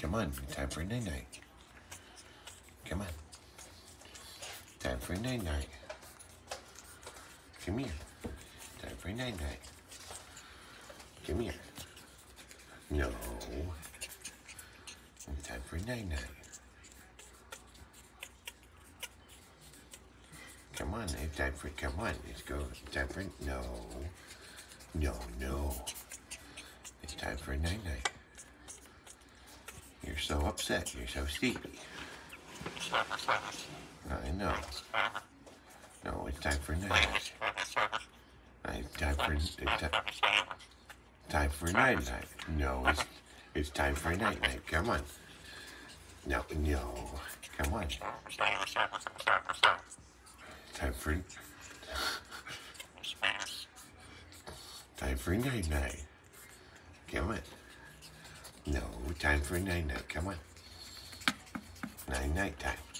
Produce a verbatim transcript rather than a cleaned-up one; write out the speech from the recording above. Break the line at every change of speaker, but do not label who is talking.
Come on, time for night night. Come on. Time for night night. Come here. Time for night night. Come here. No. Time for night night. Come on, it's time for, come on, let's go. Time for, no. No, no. It's time for night night. You're so upset, you're so sleepy. I know. No, it's time for night night. It's time for, it's time, time for night night. No, it's, it's time for night night. Come on. No, no. Come on. Time for, time for night night. Come on. No, time for night night. Come on. Night night time.